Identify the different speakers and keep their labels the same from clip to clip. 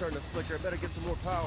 Speaker 1: starting to flicker. I better get some more power.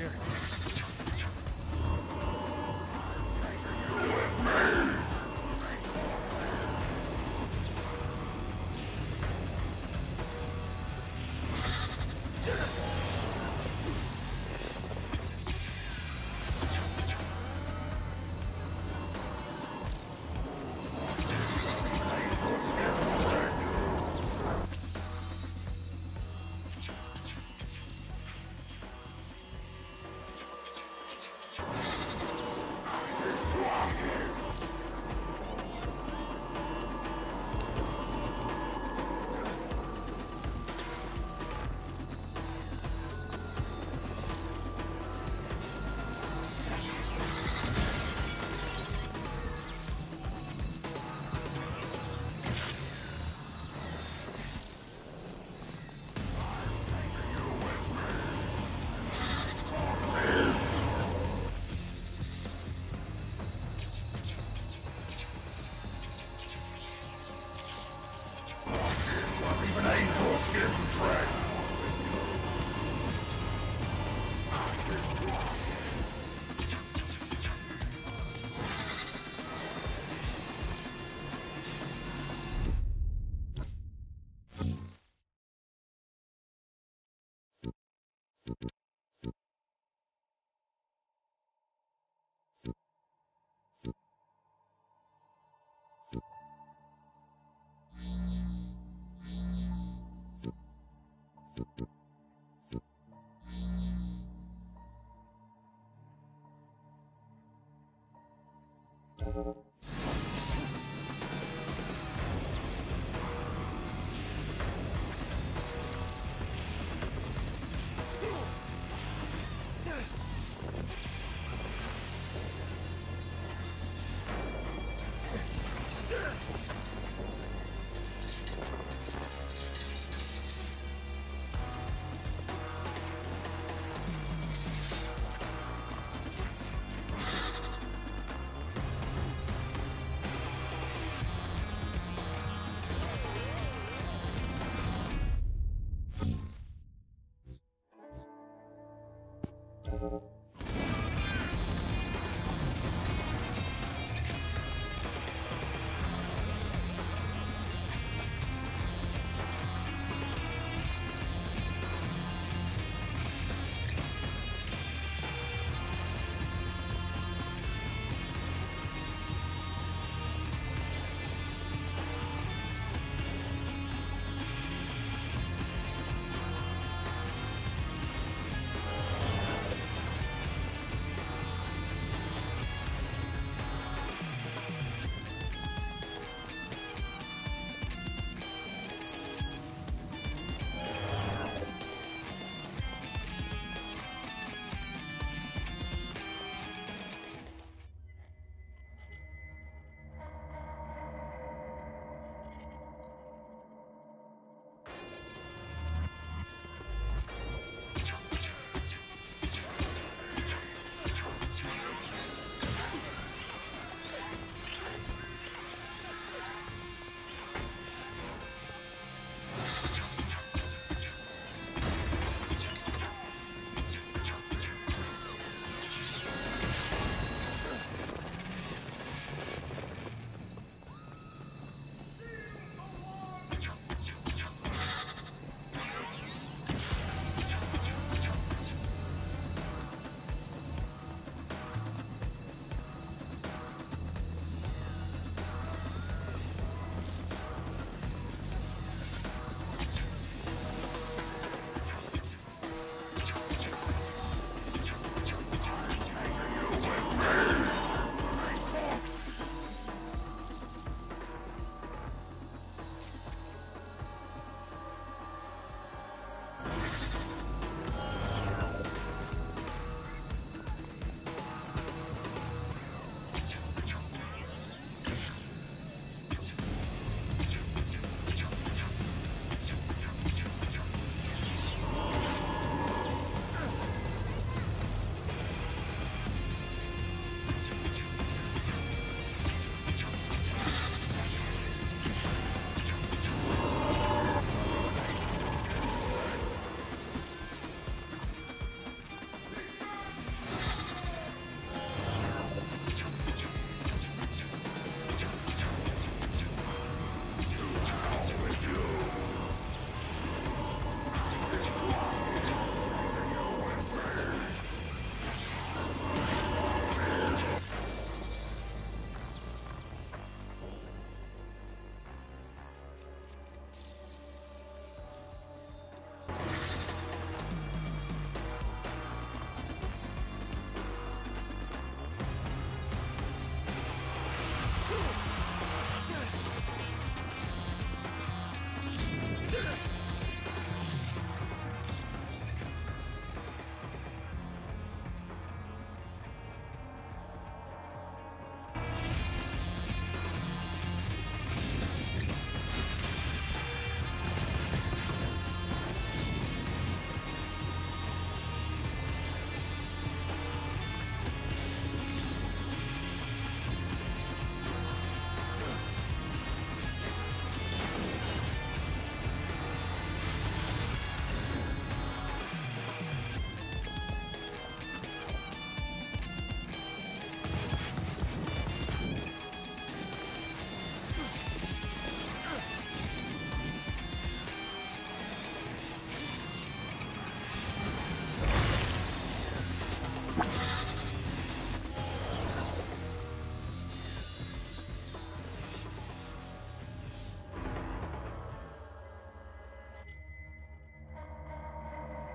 Speaker 1: here.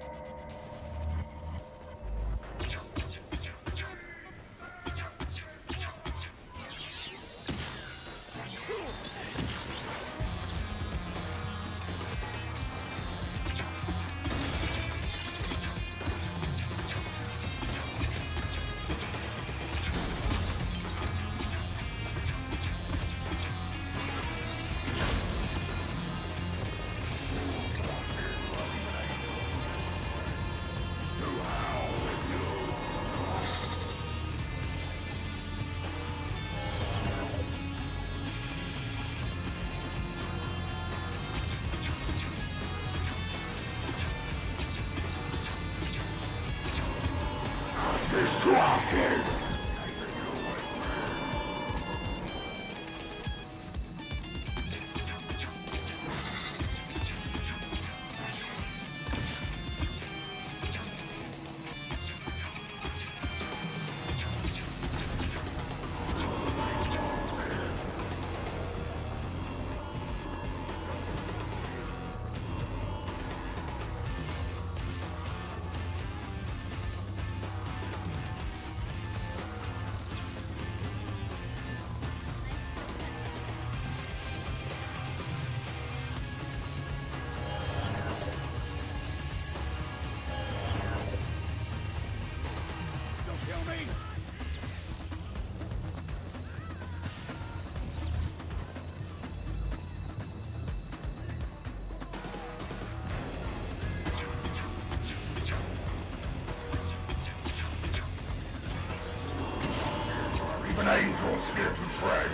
Speaker 2: Ashes to ashes! Even angels fear to tread.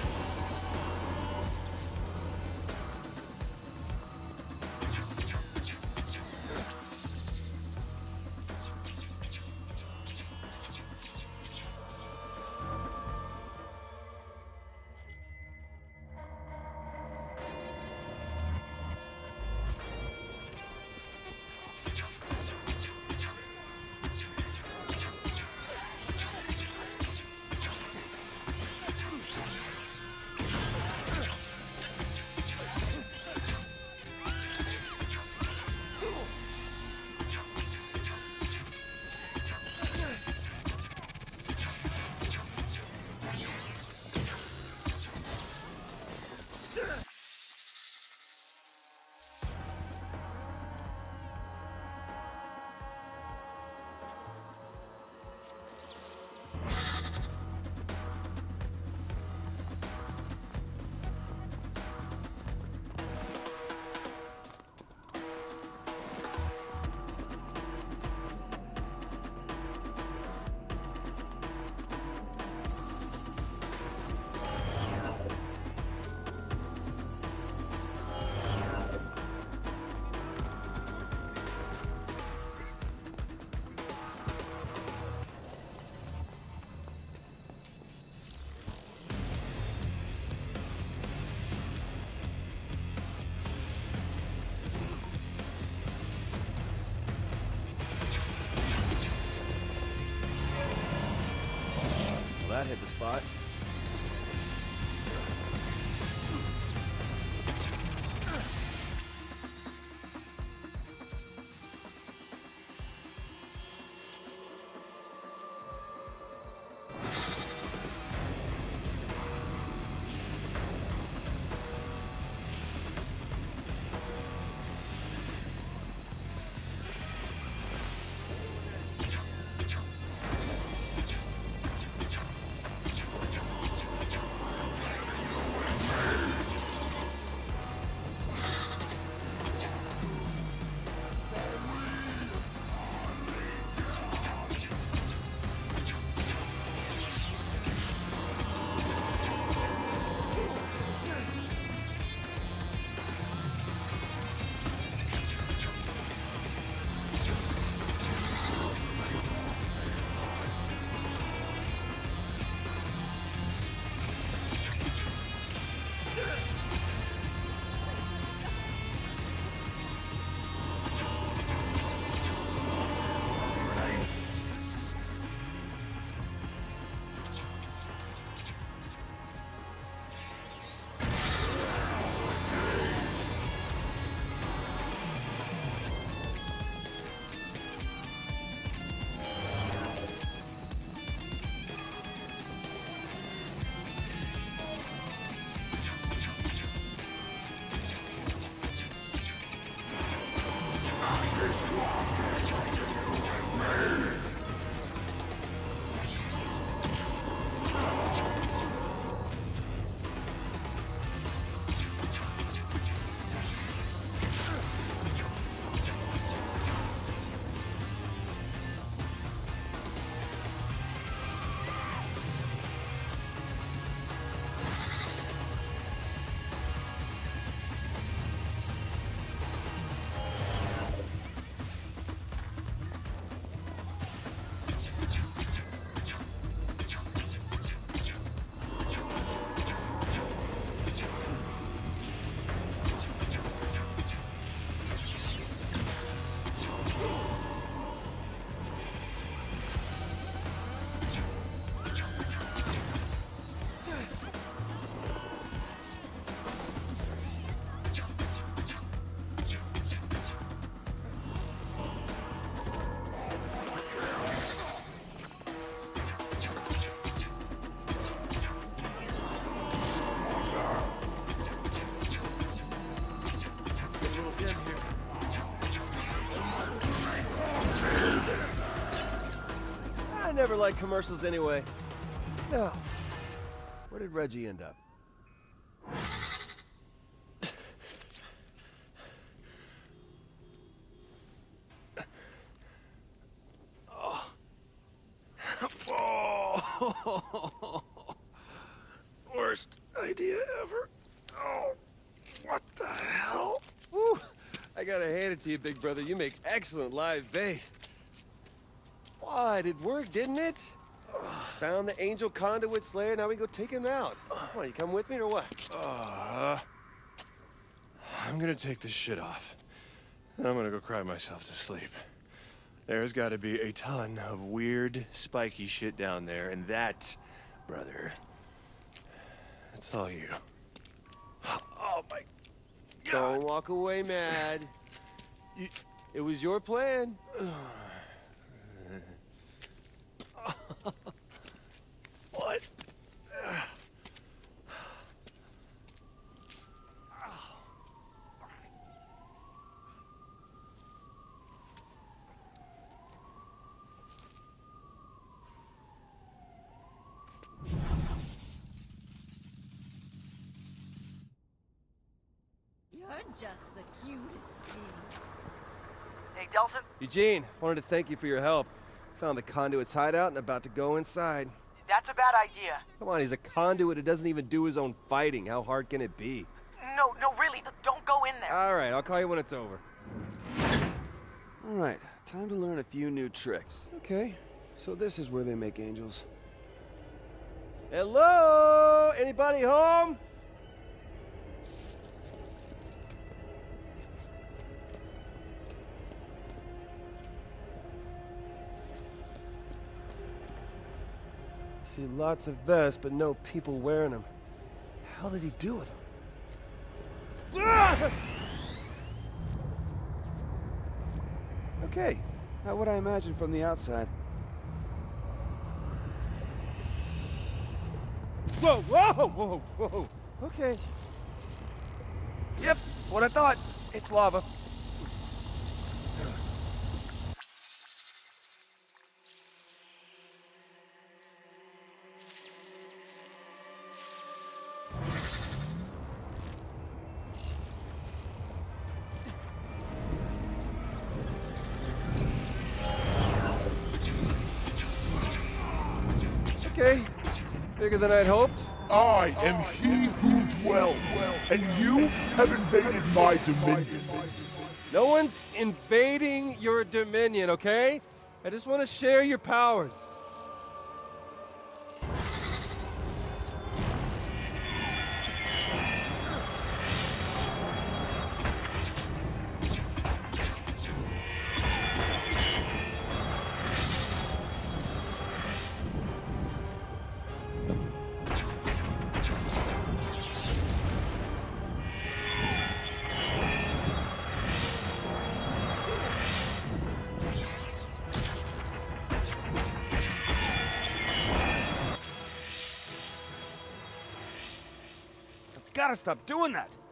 Speaker 1: That hit the spot. never liked commercials anyway. Now, where did Reggie end up? Oh. Worst idea ever. Oh, what the hell? Woo. I gotta hand it to you, big brother. You make excellent live bait. What? It worked, didn't it? Found the Angel Conduit Slayer, now we go take him out. Come on, you come with me or what?
Speaker 3: I'm gonna take this shit off. Then I'm gonna go cry myself to sleep. There's gotta be a ton of weird, spiky shit down there, and that, brother, that's all you. Oh my God.
Speaker 1: Don't walk away mad. It was your plan.
Speaker 3: What?
Speaker 4: You're just the cutest thing.
Speaker 5: Hey, Delsin?
Speaker 1: Eugene, wanted to thank you for your help. Found the Conduit's hideout and about to go inside.
Speaker 5: That's a bad idea.
Speaker 1: Come on, he's a conduit who doesn't even do his own fighting. How hard can it be?
Speaker 5: No, really, don't go in there.
Speaker 1: All right, I'll call you when it's over. All right, time to learn a few new tricks. Okay, so this is where they make angels. Hello? Anybody home? See lots of vests, but no people wearing them. The hell did he do with them? Ah! Okay, not what I imagined from the outside. Whoa, whoa, whoa, whoa. Okay. Yep, what I thought. It's lava. Okay, bigger than I'd hoped.
Speaker 2: I am he who dwells, and you have invaded my dominion.
Speaker 1: No one's invading your dominion, okay? I just want to share your powers. Gotta stop doing that!